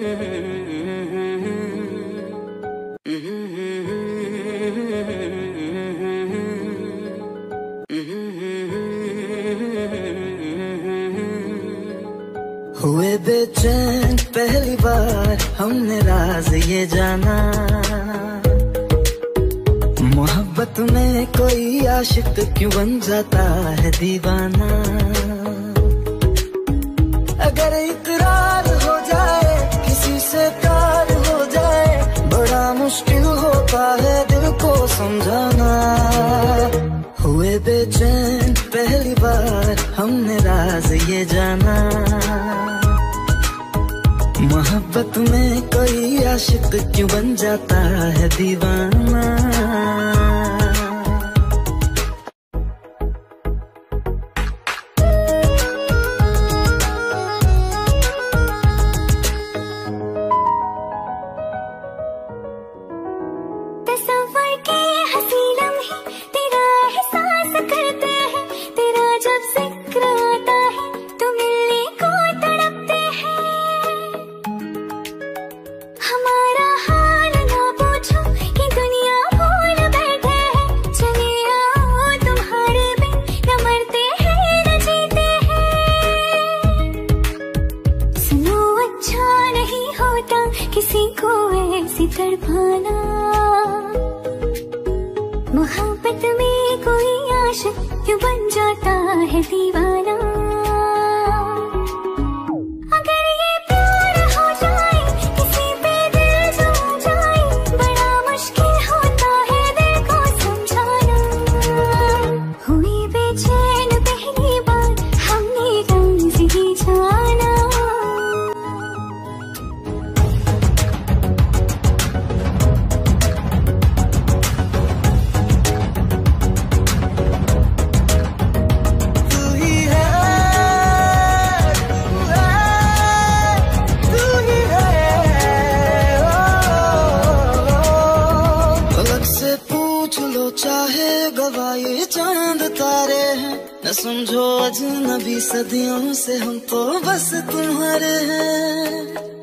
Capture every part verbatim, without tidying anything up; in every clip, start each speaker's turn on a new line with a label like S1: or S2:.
S1: हुए बेचैन पहली बार हमने राज ये जाना, मोहब्बत में कोई आशिक क्यों बन जाता है दीवाना। अगर इकरार हो जाए किसी से प्यार हो जाए, बड़ा मुश्किल होता है दिल को समझाना। हुए बेचैन पहली बार हमने राज ये जाना, मोहब्बत में कोई आशिक क्यों बन जाता है दीवाना।
S2: किसी को ऐसी तड़पाना, मोहब्बत में कोई आशिक क्यों बन जाता है दीवाना। अगर ये प्यार हो जाए किसी पे दिल जम जाए, बड़ा मुश्किल होता है दिल को समझाना। हुई बेचैन पहली बार हमने राज ये जाना।
S1: चाहे गवाए चांद तारे हैं, न समझो अजनबी सदियों से हम तो बस तुम्हारे हैं।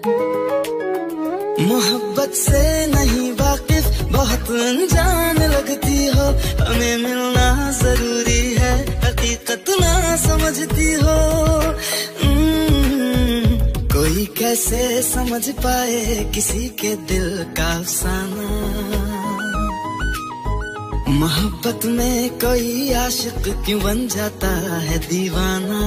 S1: मोहब्बत से नहीं वाकिफ बहुत अनजान लगती हो, हमें मिलना जरूरी है हकीकत ना समझती हो। कोई कैसे समझ पाए किसी के दिल का अफसाना, मोहब्बत में कोई आशिक क्यों बन जाता है दीवाना।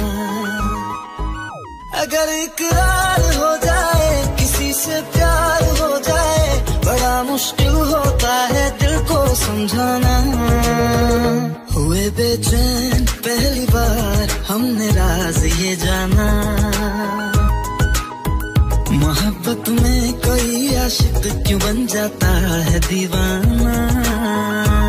S1: अगर इकरार हो जाए किसी से प्यार हो जाए, बड़ा मुश्किल होता है दिल को समझाना। हुए बेचैन पहली बार हमने राज ये जाना, मोहब्बत में कोई आशिक क्यों बन जाता है दीवाना।